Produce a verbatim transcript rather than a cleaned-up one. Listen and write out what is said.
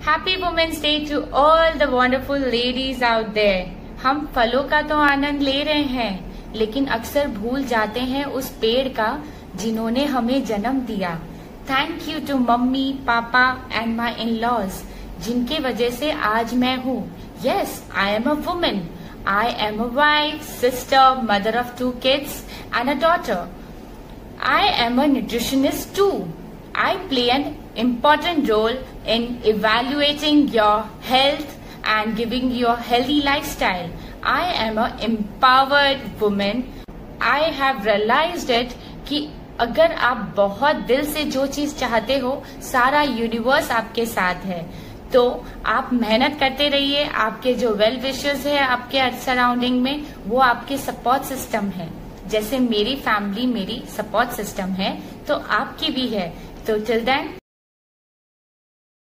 Happy women's day to all the wonderful ladies out there. हम फलों का तो आनंद ले रहे हैं, लेकिन अक्सर भूल जाते हैं उस पेड़ का जिन्होंने हमें जन्म दिया। Thank you to mummy, papa and my in laws, जिनके वजह से आज मैं हूँ। Yes, I am a woman. I am a wife, sister, mother of two kids and a daughter. I am a nutritionist too. I play an important role in evaluating your health and giving you a healthy lifestyle. I am an empowered woman. I have realized it कि अगर आप बहुत दिल से जो चीज चाहते हो, सारा यूनिवर्स आपके साथ है। तो आप मेहनत करते रहिए। आपके जो वेल विशर्स है आपके सराउंडिंग में, वो आपके सपोर्ट सिस्टम है। जैसे मेरी फैमिली मेरी सपोर्ट सिस्टम है, तो आपकी भी है। तो टिल देन